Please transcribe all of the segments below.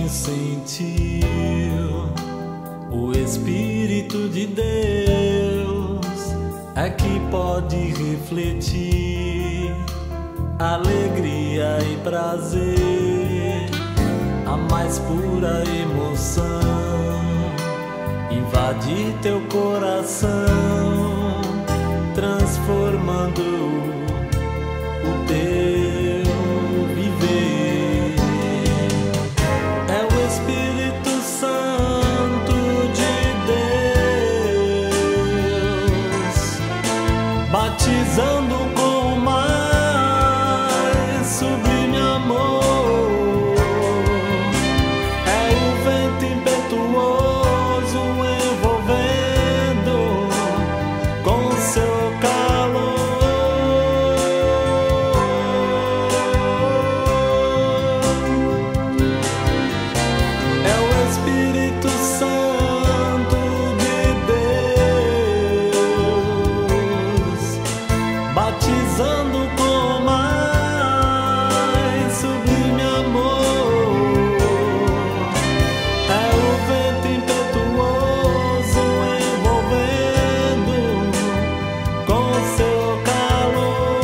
quem sentiu o Espírito de Deus é que pode refletir alegria e prazer, a mais pura emoção invade teu coração, transformando o teu viver. É o Espírito Santo de Deus batizando com o mais sublime amor. É o vento impetuoso envolvendo com seu calor. É o Espírito Santo de Deus batizando com o mais sublime amor. É o vento impetuoso envolvendo com seu calor.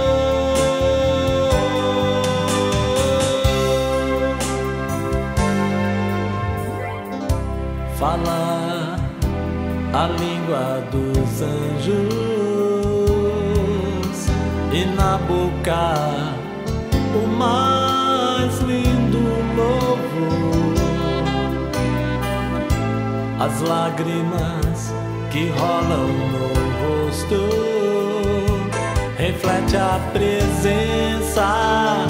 Falar a língua dos anjos e na boca o mais lindo louvor. As lágrimas que rolam no rosto reflete a presença